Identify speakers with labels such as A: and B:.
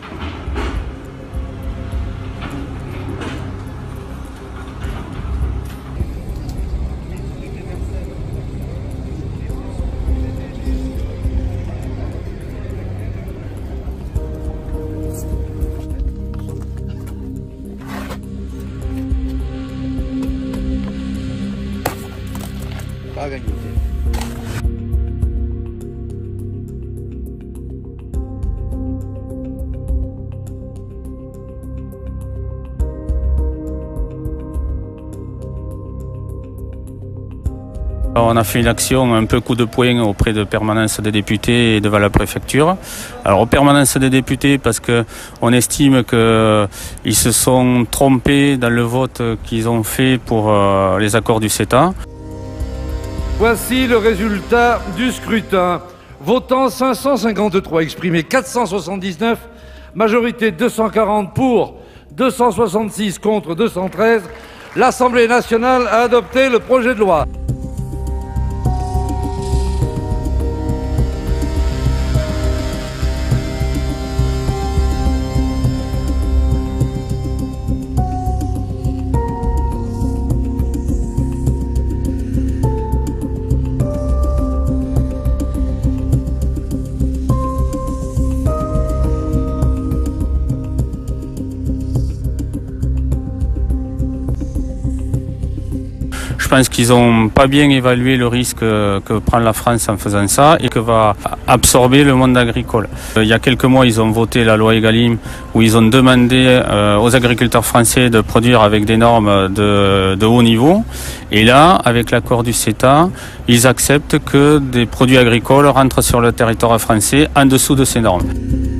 A: Pas gagné.
B: On a fait une action un peu coup de poing auprès de permanence des députés et devant la préfecture. Alors aux permanences des députés parce qu'on estime qu'ils se sont trompés dans le vote qu'ils ont fait pour les accords du CETA.
C: Voici le résultat du scrutin. Votant 553, exprimé 479, majorité 240 pour, 266 contre 213. L'Assemblée nationale a adopté le projet de loi.
B: Je pense qu'ils n'ont pas bien évalué le risque que prend la France en faisant ça et que va absorber le monde agricole. Il y a quelques mois, ils ont voté la loi Egalim où ils ont demandé aux agriculteurs français de produire avec des normes de haut niveau. Et là, avec l'accord du CETA, ils acceptent que des produits agricoles rentrent sur le territoire français en dessous de ces normes.